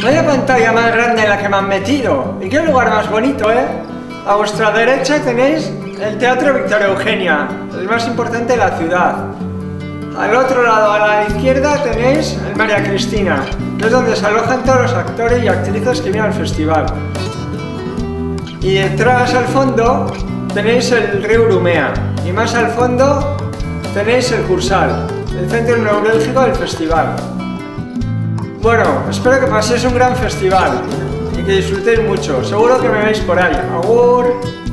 Vaya pantalla más grande en la que me han metido. Y qué lugar más bonito, ¿eh? A vuestra derecha tenéis el Teatro Victoria Eugenia, el más importante de la ciudad. Al otro lado, a la izquierda, tenéis el María Cristina, que es donde se alojan todos los actores y actrices que vienen al festival. Y detrás, al fondo, tenéis el río Urumea. Y más al fondo, tenéis el Cursal, el centro neurálgico del festival. Bueno, espero que paséis un gran festival y que disfrutéis mucho. Seguro que me veis por ahí. ¡Agur!